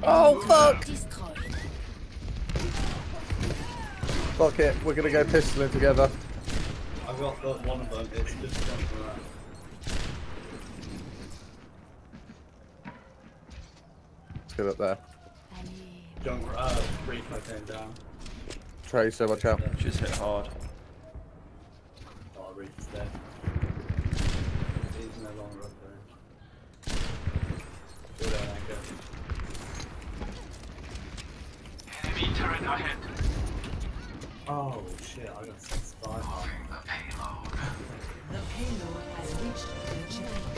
Oh fuck! Destroyed. Fuck it, we're gonna go pistoling together. I've got one of them, it's just jumping around. Let's get up there. Reaper came down. Tracer, watch out. Just hit hard. Oh, Reaper's dead. He's no longer up there. Go down, Anchor. Enemy turret ahead. Oh shit, I got 65. The payload has reached the chip.